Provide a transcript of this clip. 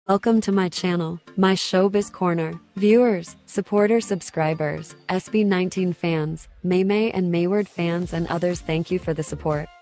Welcome to my channel, my Showbiz Corner. Viewers, supporters, subscribers, SB19 fans, MAYMAY and Mayward fans and others, thank you for the support.